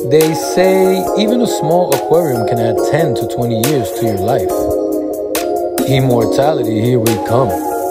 They say even a small aquarium can add 10 to 20 years to your life. Immortality, here we come.